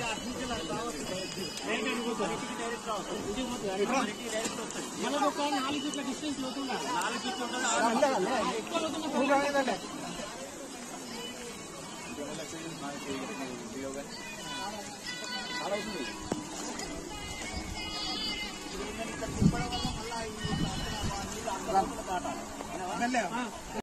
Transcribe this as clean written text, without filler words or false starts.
मतलब ఒక 4 ఫీట్ల డిస్టెన్స్ లోతుండాలి. 4 ఫీట్లు ఉంటుంది. ఎక్కువ లోతుంటే మళ్ళీ